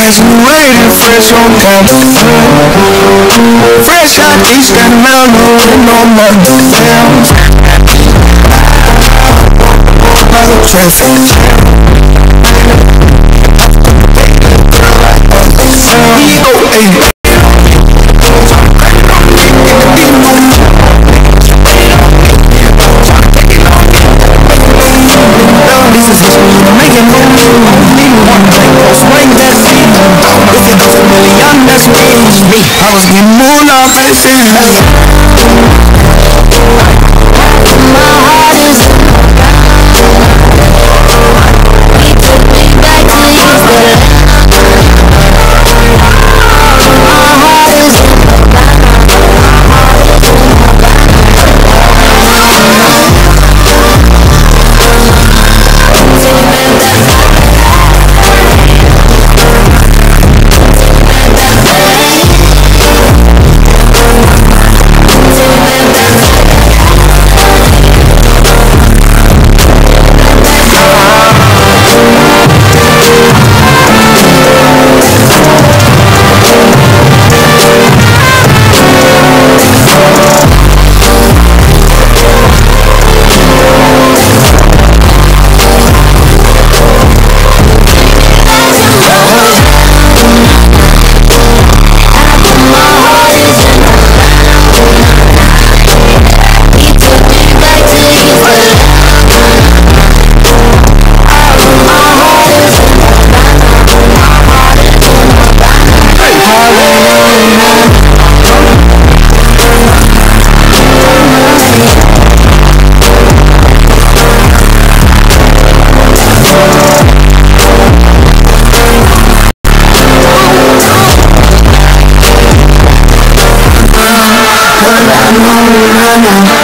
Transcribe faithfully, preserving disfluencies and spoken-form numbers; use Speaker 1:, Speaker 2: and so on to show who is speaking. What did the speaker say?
Speaker 1: graduated fresh on campus. Fresh out East and Mountain, no money. Like a traffic jam. Ego, ayy. Making moves, only one thing, swing that seat. If it was a million, that's me. I was getting more love than sin. My heart is he took me back to yesterday. My heart is no, no, no.